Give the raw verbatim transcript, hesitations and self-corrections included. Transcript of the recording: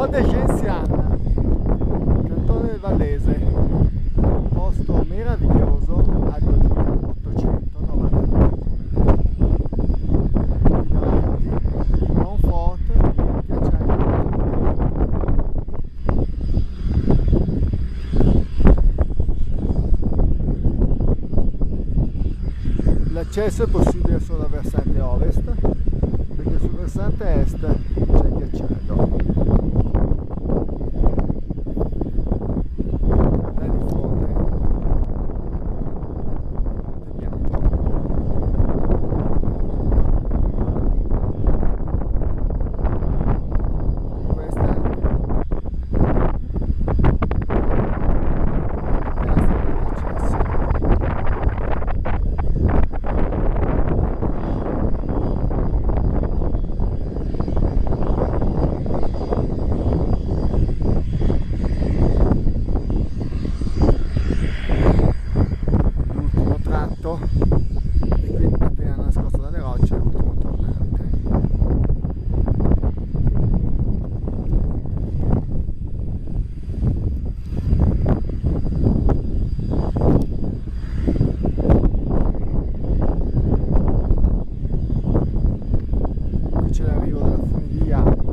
Code Gensiana, cantone del Vallese, posto meraviglioso a duemilaottocentonovanta chilometri di Monfort e ghiacciai. L'accesso è possibile solo dal versante ovest, perché sul versante est c'è il ghiacciaio. Là di fronte, Monte Bianco. Questa è la strada di accesso. L'ultimo tratto, e qui appena nascosto dalle rocce, l'ultimo tornante. Qui c'è l'arrivo della funivia